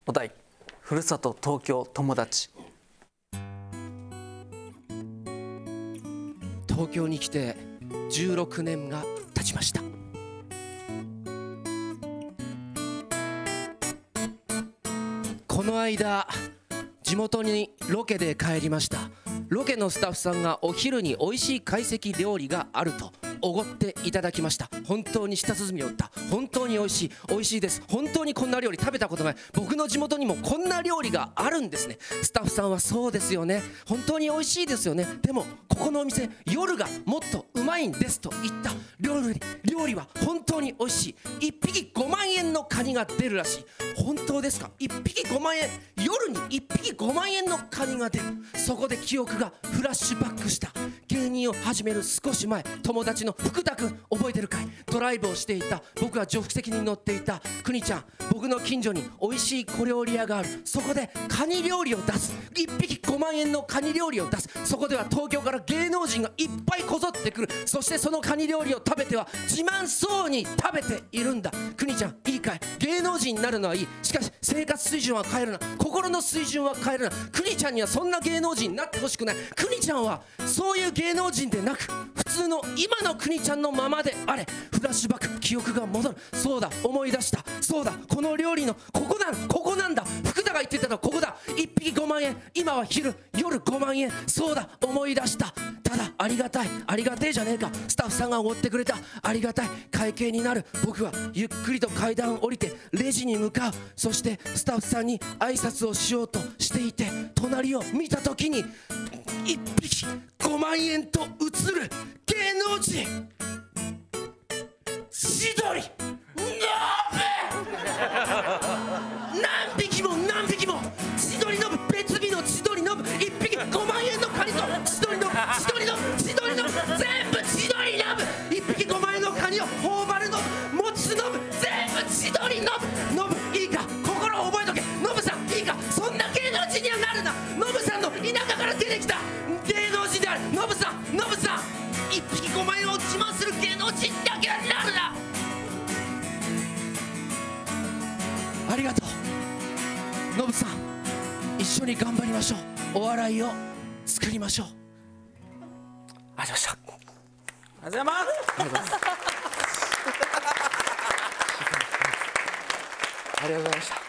お題、ふるさと東京友達。 東京に来て16年が経ちました。この間地元にロケで帰りました。ロケのスタッフさんがお昼に美味しい懐石料理があるとおごっていただきました。本当に舌鼓を打った。本当に美味しい、美味しいです。本当にこんな料理食べたことない。僕の地元にもこんな料理があるんですね。スタッフさんはそうですよね、本当に美味しいですよね、でもここのお店夜がもっとうまいんですと言った料理は本当に美味しい。1匹5万円のカニが出るらしい。本当ですか？1匹5万円、夜に1匹5万円のカニが出る。そこで記憶がフラッシュバックした。芸人を始める少し前、友達の福田君覚えてるかい？ドライブをしていた。僕は助手席に乗っていた。くにちゃん、僕の近所に美味しい小料理屋がある。そこでカニ料理を出す。1匹5万円のカニ料理を出す。そこでは東京から芸能人がいっぱいこぞってくる。そしてそのカニ料理を食べては自慢そうに食べているんだ。くにちゃん、いいかい？芸能人になるのはいい。しかし生活水準は変えるな。心の水準は変えるな。くにちゃんにはそんな芸能人になってほしくない。くにちゃんはそういう芸能人でなく、普通の今のくにちゃんのままであれ。フラッシュバック、記憶が戻る。そうだ、思い出した。そうだ、この料理のここなんだ。福田が言ってたのここだ。1匹5万円、今は夜5万円。そうだ、思い出した。ただありがたい、ありがてえじゃねえか。スタッフさんがおごってくれた。ありがたい。会計になる。僕はゆっくりと階段を降りてレジに向かう。そしてスタッフさんに挨拶をしようとしていて、隣を見た時に1匹5万円と映る芸能人、千鳥ノブ。何匹も千鳥ノブ、別日の千鳥ノブ。1匹5万円のカニと千鳥ノブ、全部千鳥ノブ。1匹5万円のカニを頬張るノブ、持つノブ、全部千鳥ノブ。ノブいいか、心を覚えとけ。ノブさんいいか、そんな芸能人にはなるな。ノブさんの田舎から出てきた芸能人であるノブさん1匹5万円を自慢する芸能人だけはなるな。ありがとうノブさん、一緒に頑張りましょう。お笑いを作りましょう。ありがとうございました。 ありがとうございます。 ありがとうございました。